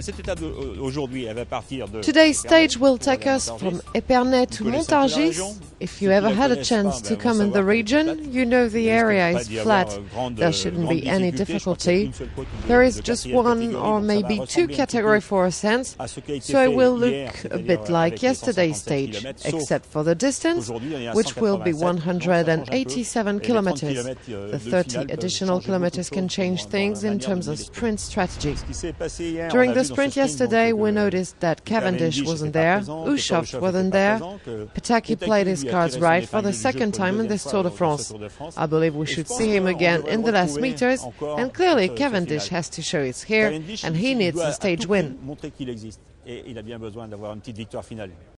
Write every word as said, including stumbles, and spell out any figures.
Today's stage will take us from Épernay to Montargis. If you ever had a chance to come in the region, you know the area is flat. There shouldn't be any difficulty. There is just one or maybe two category four ascents, so it will look a bit like yesterday's stage, except for the distance, which will be one hundred eighty-seven kilometers. The thirty additional kilometers can change things in terms of sprint strategy. During the sprint yesterday, we noticed that Cavendish wasn't there, Hinault wasn't there. Pataki played his cards right for the second time in this Tour de France. I believe we should see him again in the last meters, and clearly Cavendish has to show it's here, and he needs a stage win.